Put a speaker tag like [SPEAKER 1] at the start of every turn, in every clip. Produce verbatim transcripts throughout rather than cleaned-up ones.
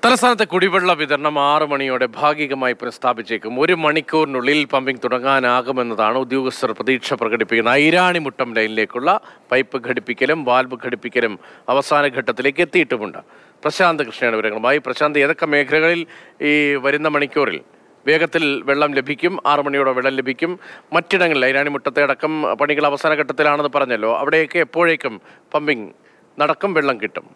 [SPEAKER 1] തലസ്ഥാനത്തെ കുടിവെള്ള വിതരണം ആറ് മണിയോടെ ഭാഗികമായി പുനഃസ്ഥാപിച്ചേക്കും. ഒരു മണിക്കൂറിനുള്ളിൽ പമ്പിംഗ് തുടങ്ങാനാകുമെന്നതാണ് ഉദ്യോഗസ്ഥർ പ്രതീക്ഷ പ്രകടിപ്പിക്കുന്നത്. ഐരാണിമുട്ടം ലൈനിലേക്കുള്ള പൈപ്പ് ഘടിപ്പിക്കലും വാൽവ് ഘടിപ്പിക്കലും അവസാന ഘട്ടത്തിലേക്ക് എത്തിയിട്ടുമുണ്ട്. പ്രശാന്ത് കൃഷ്ണയുടെ വിവരങ്ങളുമായി. പ്രശാന്ത്, ഏതൊക്കെ മേഖലകളിൽ ഈ വരുന്ന മണിക്കൂറിൽ വേഗത്തിൽ വെള്ളം ലഭിക്കും? ആറു മണിയോടെ വെള്ളം ലഭിക്കും? മറ്റിടങ്ങളിൽ ഐരാണിമുട്ടത്തെ അടക്കം പണികൾ അവസാന ഘട്ടത്തിലാണെന്ന് പറഞ്ഞല്ലോ, അവിടെയൊക്കെ എപ്പോഴേക്കും പമ്പിംഗ് നടക്കും, വെള്ളം കിട്ടും?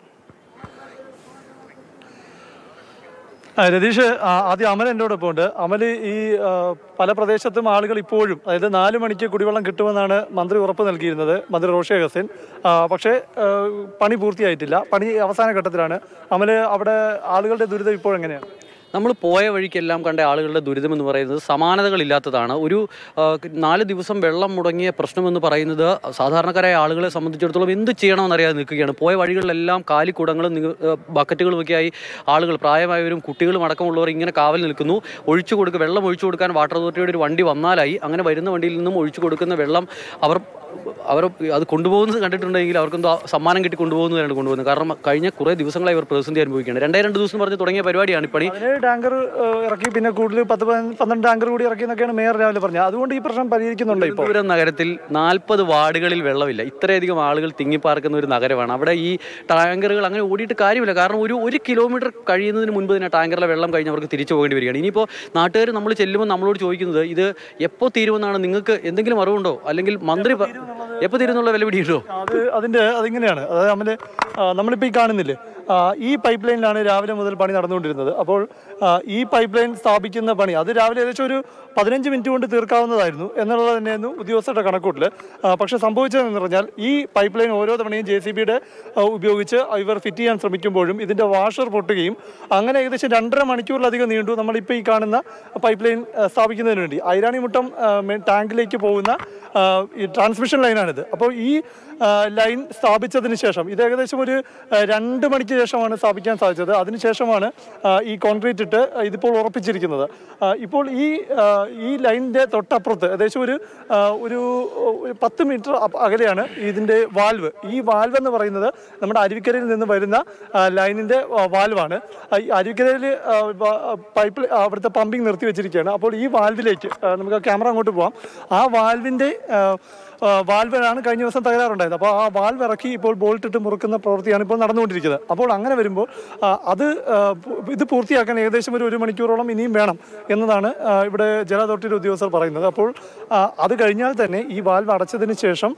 [SPEAKER 2] രതീഷ്, ആദ്യം അമൽ എന്നോടൊപ്പം ഉണ്ട്. അമൽ, ഈ പല പ്രദേശത്തും ആളുകൾ ഇപ്പോഴും, അതായത് നാല് മണിക്ക് കുടിവെള്ളം കിട്ടുമെന്നാണ് മന്ത്രി ഉറപ്പ് നൽകിയിരുന്നത്, മന്ത്രി റോഷി അഗസ്റ്റിൻ. പക്ഷേ പണി പൂർത്തിയായിട്ടില്ല, പണി അവസാന ഘട്ടത്തിലാണ്. അമൽ, അവിടെ ആളുകളുടെ ദുരിതം ഇപ്പോഴെങ്ങനെയാണ്?
[SPEAKER 3] നമ്മൾ പോയ വഴിക്കെല്ലാം കണ്ട ആളുകളുടെ ദുരിതമെന്ന് പറയുന്നത് സമാനതകളില്ലാത്തതാണ്. ഒരു നാല് ദിവസം വെള്ളം മുടങ്ങിയ പ്രശ്നമെന്ന് പറയുന്നത് സാധാരണക്കാരായ ആളുകളെ സംബന്ധിച്ചിടത്തോളം എന്ത് ചെയ്യണമെന്നറിയാതെ നിൽക്കുകയാണ്. പോയ വഴികളിലെല്ലാം കാലിക്കുടങ്ങളും ബക്കറ്റുകളുമൊക്കെയായി ആളുകൾ, പ്രായമായവരും കുട്ടികളും അടക്കമുള്ളവർ ഇങ്ങനെ കാവൽ നിൽക്കുന്നു. ഒഴിച്ചു കൊടുക്കുക വെള്ളം ഒഴിച്ചു കൊടുക്കാൻ വാട്ടർ അതോറിറ്റിയുടെ ഒരു വണ്ടി വന്നാലായി. അങ്ങനെ വരുന്ന വണ്ടിയിൽ നിന്നും ഒഴിച്ചു കൊടുക്കുന്ന വെള്ളം അവർ അവർ അത് കൊണ്ടുപോകുന്നത് കണ്ടിട്ടുണ്ടെങ്കിൽ അവർക്കെന്തോ സമ്മാനം കിട്ടി കൊണ്ടുപോകുന്നതാണ് കൊണ്ടുപോകുന്നത്. കാരണം കഴിഞ്ഞ കുറേ ദിവസങ്ങളായി അവർ പ്രതിസന്ധി അനുഭവിക്കുകയാണ്. രണ്ടേ രണ്ട് ദിവസം പറഞ്ഞ് തുടങ്ങിയ പരിപാടിയാണ് ഈ പണി.
[SPEAKER 2] ടാങ്കർ ഇറക്കി, പിന്നെ കൂടുതൽ പത്ത് പന്ത്രണ്ട് ടാങ്കർ കൂടി ഇറക്കി എന്നൊക്കെയാണ് മേയർ രാവിലെ പറഞ്ഞത്. അതുകൊണ്ട് ഈ പ്രശ്നം പരിഹരിക്കുന്നുണ്ട്. ഇപ്പോൾ
[SPEAKER 3] തിരുവനന്തപുരം നഗരത്തിൽ നാൽപ്പത് വാർഡുകളിൽ വെള്ളമില്ല. ഇത്രയധികം ആളുകൾ തിങ്ങിപ്പാർക്കുന്ന ഒരു നഗരമാണ്. അവിടെ ഈ ടാങ്കറുകൾ അങ്ങനെ ഓടിയിട്ട് കാര്യമില്ല. കാരണം ഒരു ഒരു കിലോമീറ്റർ കഴിയുന്നതിന് മുൻപ് തന്നെ ടാങ്കറിലെ വെള്ളം കഴിഞ്ഞ് അവർക്ക് തിരിച്ചു പോകേണ്ടി വരികയാണ്. ഇനിയിപ്പോൾ നാട്ടുകാർ നമ്മൾ ചെല്ലുമ്പോൾ നമ്മളോട് ചോദിക്കുന്നത് ഇത് എപ്പോൾ തീരുമെന്നാണ്, നിങ്ങൾക്ക് എന്തെങ്കിലും അറിവുണ്ടോ, അല്ലെങ്കിൽ മന്ത്രി എപ്പോൾ തീരുന്നുള്ള വില പിടിയിട്ടോ?
[SPEAKER 2] അത് അതിൻ്റെ അതിങ്ങനെയാണ്. അതായത് നമ്മൾ നമ്മളിപ്പോൾ ഈ കാണുന്നില്ലേ, ഈ പൈപ്പ് ലൈനിലാണ് രാവിലെ മുതൽ പണി നടന്നുകൊണ്ടിരുന്നത്. അപ്പോൾ ഈ പൈപ്പ് ലൈൻ സ്ഥാപിക്കുന്ന പണി അത് രാവിലെ ഏകദേശം ഒരു പതിനഞ്ച് മിനിറ്റ് കൊണ്ട് തീർക്കാവുന്നതായിരുന്നു എന്നുള്ളത് തന്നെയായിരുന്നു ഉദ്യോഗസ്ഥരുടെ കണക്കൂട്ടിൽ. പക്ഷേ സംഭവിച്ചതെന്ന് പറഞ്ഞാൽ ഈ പൈപ്പ് ലൈൻ ഓരോ തവണയും ജെ സി ബിയുടെ ഉപയോഗിച്ച് ഇവർ ഫിറ്റ് ചെയ്യാൻ ശ്രമിക്കുമ്പോഴും ഇതിൻ്റെ വാഷർ പൊട്ടുകയും അങ്ങനെ ഏകദേശം രണ്ടര മണിക്കൂറിലധികം നീണ്ടു നമ്മളിപ്പോൾ ഈ കാണുന്ന പൈപ്പ് ലൈൻ സ്ഥാപിക്കുന്നതിന് വേണ്ടി. ഐരാണിമുട്ടം ടാങ്കിലേക്ക് പോകുന്ന ഈ ട്രാൻസ്മിഷൻ ലൈനാണിത്. അപ്പോൾ ഈ ലൈൻ സ്ഥാപിച്ചതിന് ശേഷം ഇത് ഏകദേശം ഒരു രണ്ട് മണിക്ക് ശേഷമാണ് സ്ഥാപിക്കാൻ സാധിച്ചത്. അതിനുശേഷമാണ് ഈ കോൺക്രീറ്റ് ഇട്ട് ഇതിപ്പോൾ ഉറപ്പിച്ചിരിക്കുന്നത്. ഇപ്പോൾ ഈ ഈ ലൈനിൻ്റെ തൊട്ടപ്പുറത്ത് ഏകദേശം ഒരു ഒരു പത്ത് മീറ്റർ അകലെയാണ് ഇതിൻ്റെ വാൽവ്. ഈ വാൽവ് എന്ന് പറയുന്നത് നമ്മുടെ അരുവിക്കരയിൽ നിന്ന് വരുന്ന ലൈനിൻ്റെ വാൽവാണ്. ഈ അരുവിക്കരയിൽ പൈപ്പ് അവിടുത്തെ പമ്പിങ് നിർത്തി വെച്ചിരിക്കുകയാണ്. അപ്പോൾ ഈ വാൽവിലേക്ക് നമുക്ക് ക്യാമറ അങ്ങോട്ട് പോകാം. ആ വാൽവിൻ്റെ വാൽവിനാണ് കഴിഞ്ഞ ദിവസം തകരാറുണ്ടായത്. അപ്പോൾ ആ വാൽവ് ഇറക്കി ഇപ്പോൾ ബോൾട്ട് ഇട്ട് മുറുക്കുന്ന പ്രവൃത്തിയാണ് ഇപ്പോൾ നടന്നുകൊണ്ടിരിക്കുന്നത്. അപ്പോൾ അങ്ങനെ വരുമ്പോൾ അത് ഇത് പൂർത്തിയാക്കാൻ ഏകദേശം ഒരു ഒരു മണിക്കൂറോളം ഇനിയും വേണം എന്നതാണ് ഇവിടെ ജല അതോറിറ്റിയുടെ ഉദ്യോഗസ്ഥർ പറയുന്നത്. അപ്പോൾ അത് കഴിഞ്ഞാൽ തന്നെ ഈ വാൽവ് അടച്ചതിന് ശേഷം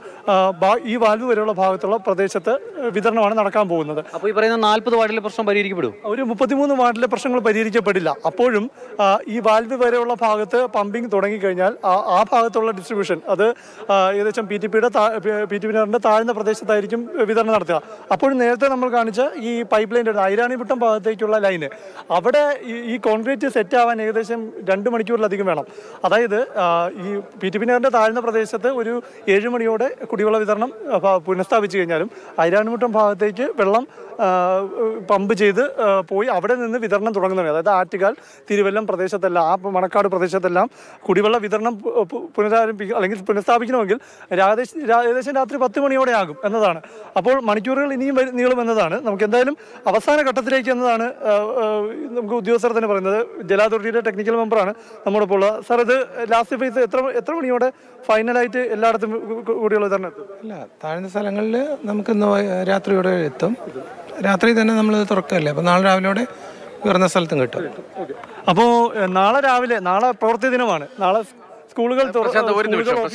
[SPEAKER 2] ഈ വാൽവ് വരെയുള്ള ഭാഗത്തുള്ള പ്രദേശത്ത് വിതരണമാണ് നടക്കാൻ പോകുന്നത്.
[SPEAKER 3] അപ്പോൾ ഈ പറയുന്ന നാൽപ്പത് വാർഡിലെ പ്രശ്നം പരിഹരിക്കപ്പെടും?
[SPEAKER 2] ഒരു മുപ്പത്തിമൂന്ന് വാർഡിലെ പ്രശ്നങ്ങൾ പരിഹരിക്കപ്പെടില്ല. അപ്പോഴും ഈ വാൽവ് വരെയുള്ള ഭാഗത്ത് പമ്പിങ് തുടങ്ങിക്കഴിഞ്ഞാൽ ആ ഭാഗത്തുള്ള ഡിസ്ട്രിബ്യൂഷൻ അത് ഏകദേശം പി ടി പിയുടെ പി ടി പിന്റെ താഴ്ന്ന പ്രദേശത്തായിരിക്കും വിതരണം നടത്തുക. അപ്പോഴും നേരത്തെ നമ്മൾ കാണിച്ച ഈ പൈപ്പ് ലൈൻ്റെ ഐരാണിമുട്ടം ഭാഗത്തേക്കുള്ള ലൈന് അവിടെ ഈ കോൺക്രീറ്റ് സെറ്റ് ആവാൻ ഏകദേശം രണ്ട് മണിക്കൂറിലധികം വേണം. അതായത് ഈ പി ടി പിന്റെ താഴ്ന്ന പ്രദേശത്ത് ഒരു ഏഴ് മണിയോടെ കുടിവെള്ള വിതരണം പുനഃസ്ഥാപിച്ചു കഴിഞ്ഞാലും ഐരാണിമുട്ടം ഭാഗത്തേക്ക് വെള്ളം പമ്പ് ചെയ്ത് പോയി അവിടെ നിന്ന് വിതരണം തുടങ്ങുന്നതാണ്. അതായത് ആറ്റുകാൽ, തിരുവല്ലം പ്രദേശത്തെല്ലാം, ആ മണക്കാട് പ്രദേശത്തെല്ലാം കുടിവെള്ള വിതരണം പുനരാരംഭിക്കുക അല്ലെങ്കിൽ പുനഃസ്ഥാപിക്കണമെങ്കിൽ ഏകദേശം രാത്രി പത്ത് മണിയോടെ ആകും എന്നതാണ്. അപ്പോൾ മണിക്കൂറുകൾ ഇനിയും നീളും എന്നതാണ്. നമുക്ക് എന്തായാലും അവസാന ഘട്ടത്തിലേക്ക് എന്നതാണ് നമുക്ക് ഉദ്യോഗസ്ഥർ തന്നെ പറയുന്നത്. ജല അതോറിറ്റിയുടെ ടെക്നിക്കൽ മെമ്പറാണ് നമ്മുടെ ഇപ്പോൾ ഉള്ളത്. സാർ, ഇത് ലാസ്റ്റ് ഫേസ് എത്ര എത്ര മണിയോടെ ഫൈനലായിട്ട് എല്ലായിടത്തും കൂടിയുള്ള വിതരണം എത്തും?
[SPEAKER 4] അല്ല, താഴ്ന്ന സ്ഥലങ്ങളിൽ നമുക്കിന്ന് രാത്രിയോടെ എത്തും. രാത്രി തന്നെ നമ്മൾ തുറക്കല്ലേ, അപ്പോൾ നാളെ രാവിലെയോടെ ഉയർന്ന സ്ഥലത്തും കിട്ടും.
[SPEAKER 2] അപ്പോൾ നാളെ രാവിലെ, നാളെ പ്രവൃത്തി ദിനമാണ്, നാളെ സ്കൂളുകൾ